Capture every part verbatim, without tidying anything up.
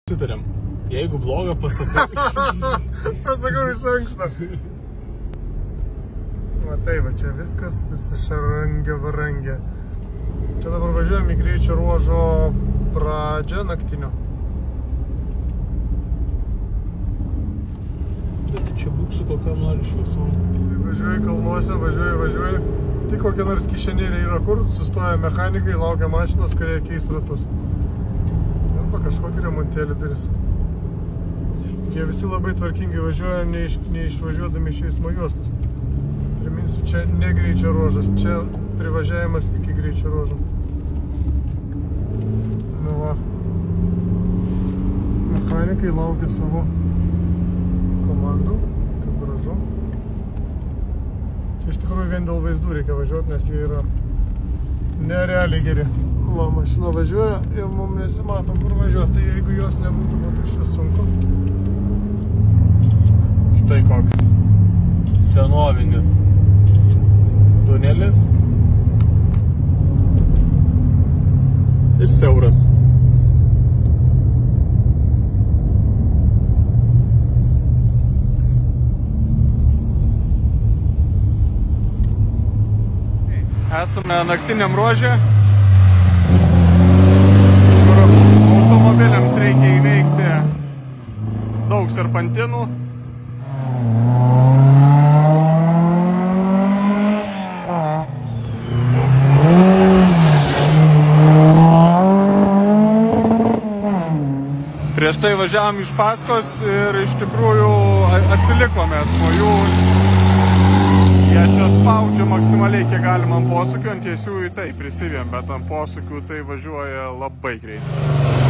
Sutarėm. Jeigu blogą pasakau. Pasakau iš anksto. Matai, va čia viskas susišarangė varangė. Čia dabar važiuojam į greičio ruožo pradžią naktinio. Bet tu čia būk su kokiam nori šviesom. Važiuoji kalnuose, važiuoji, važiuoji. Tik kokia nors kišenėlė yra kur, sustoja mechanikai, laukia mašinos, kurie keis ratus. Arba kažkokį remontėlį darys. Jie visi labai tvarkingai važiuoja, neiš, neišvažiuodami iš eismo juostos. Priminsiu, čia ne greičio ruožas, čia privažiavimas iki greičio ruožo. Nu va. Mechanikai laukia savo komandų, kaip gražu. Čia iš tikrųjų vien dėl vaizdų reikia važiuoti, nes jie yra nerealiai geri. Va, mašina važiuoja ir mums nesimato, kur važiuoti, tai jeigu jos nebūtų, būtų iš vis sunku. Štai koks senovinis tunelis ir siauras. Esame naktiniam ruože, kur automobiliams reikia įveikti daug serpantinų. Prieš tai važiavom iš paskos ir iš tikrųjų atsilikome nuo jų. Jie čia spaudžia maksimaliai, kiek galima ant posūkių, ant tiesiųjų tai prisivėm, bet ant posūkių tai važiuoja labai greitai.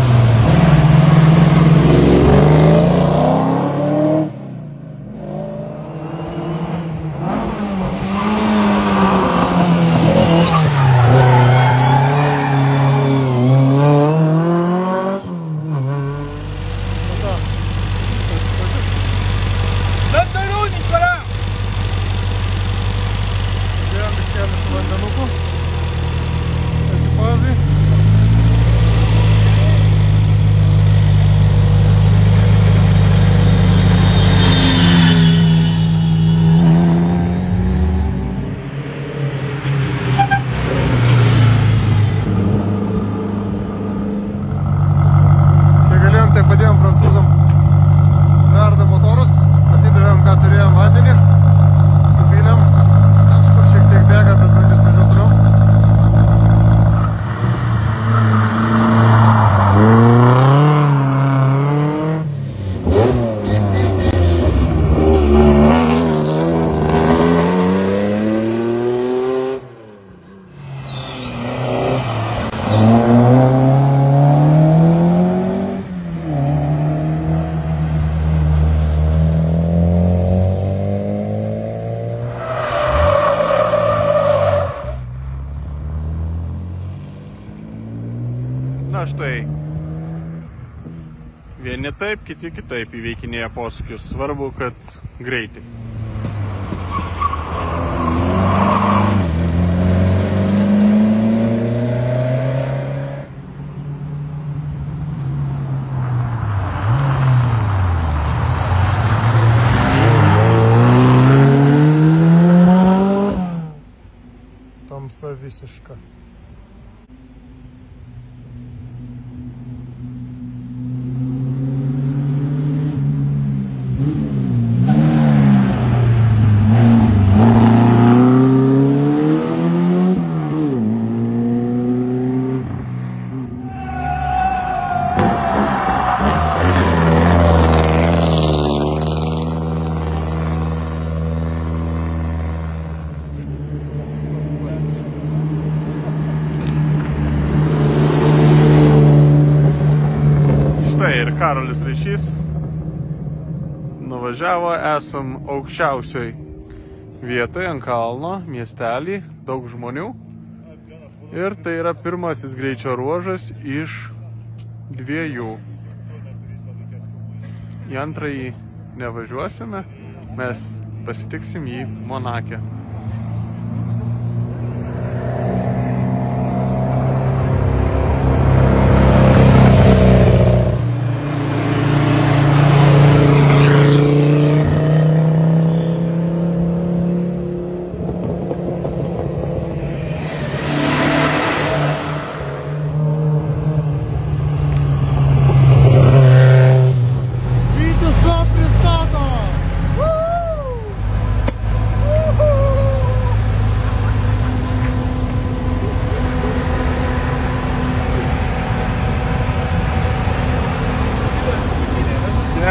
Na štai, vieni taip, kiti kitaip įveikinėja posūkius. Svarbu, kad greitai. Tamsa visiška. Ir Karolis Ryšys nuvažiavo, esam aukščiausioj vietoje ant kalno, miestelį, daug žmonių. Ir tai yra pirmasis greičio ruožas iš dviejų. Į antrąjį nevažiuosime, mes pasitiksim jį Monake.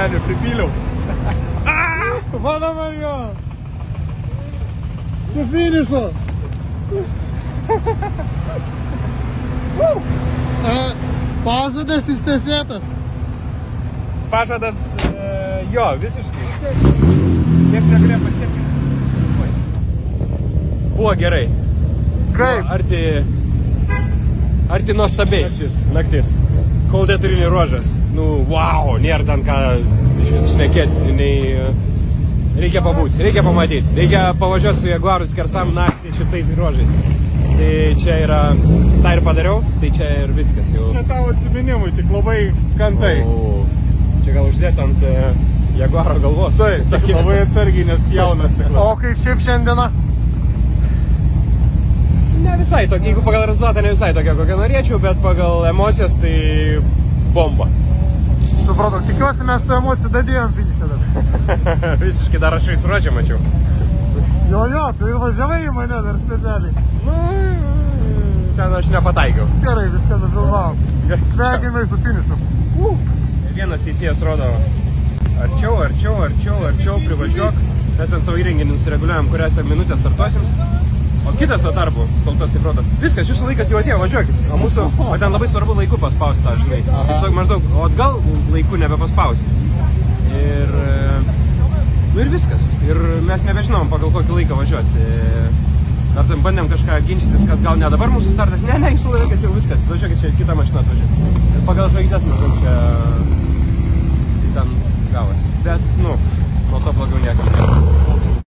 deguonį pripyliau. Mano Marija! Su finišu! Pažadas ištesėtas. Pažadas, e, jo, visiškai. Kiek negalėjo pasiekti. Buvo gerai. Kaip? Arti, arti nuostabiai. Naktis. Naktis. Kol deturinį ruožas. Nu, wow, nėra ten ką iš vis šnekėti. Nei, reikia pabūti, reikia pamatyti. Reikia pavažiuoti su Jaguaru Skersam naktį šitais ruožais. Tai čia yra, tą ir padariau, tai čia ir viskas jau. Čia tavo atsiminimui, tik labai kantai. O, čia gal uždėt ant e, Jaguaro galvos. Taip, Tokie. labai atsargiai, nes pjaunas tikrai. O kaip šiaip šiandieną? Ne visai tokia, jeigu pagal rezultatą ne visai tokia, kokią norėčiau, bet pagal emocijas tai bomba. Supratau, tikiuosi mes tų emocijų dadėjom finišą dar. Visiškai dar aš įsruodžią mačiau. Jo, jo, tu ir važiavai į mane dar specialiai. Nu, ten aš nepataikiau. Gerai, viską nufilmavom. Sveikinimai su finišu. Uh. Vienas teisėjas rodo arčiau, arčiau, arčiau, arčiau, privažiuok. Mes ten savo įrenginį nusireguliuojam, kurią minutę startuosim. O kitas tuo tarpu, kol tas taip rodo. Viskas, jūsų laikas jau atėjo, važiuokit. O mūsų, o ten labai svarbu laiku paspausti tą, žinai. Tiesiog maždaug, o atgal laiku nebepaspausi. Ir, nu ir viskas. Ir mes nebežinom, pagal kokį laiką važiuoti. Ar ten bandėm kažką ginčytis, kad gal ne dabar mūsų startas. Ne, ne, jūsų laikas jau viskas. Važiuokit čia, kitą mašiną atvažiuoti. Ir pagal žvaigždės maždaug čia